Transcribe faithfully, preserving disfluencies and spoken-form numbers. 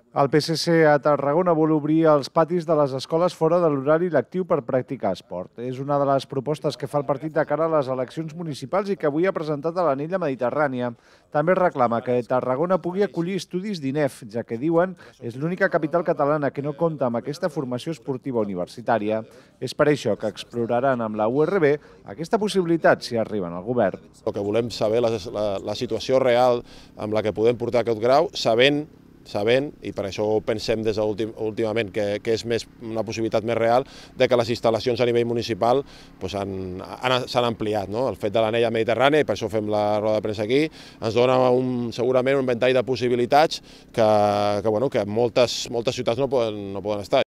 El P S C a Tarragona vol obrir els patis de les escoles fora de l'horari lectiu per practicar esport. És una de les propostes que fa el partit de cara a les eleccions municipals i que avui ha presentat a l'Anella Mediterrània. També reclama que Tarragona pugui acollir estudis d'I N E F, ja que diuen és l'única capital catalana que no compta amb aquesta formació esportiva universitària. És per això que exploraran amb la U R B aquesta possibilitat si arriben al govern. El que volem saber la, la, la situació real amb la que podem portar aquest grau, sabent sabent, i per això pensem des últimament que, que és més una possibilitat més real, de que les instal·lacions a nivell municipal s'han pues, ampliat. No? El fet de l'Anella Mediterrània, i per això fem la roda de premsa aquí, ens dona un, segurament un ventall de possibilitats que, que, bueno, que moltes, moltes ciutats no poden, no poden estar.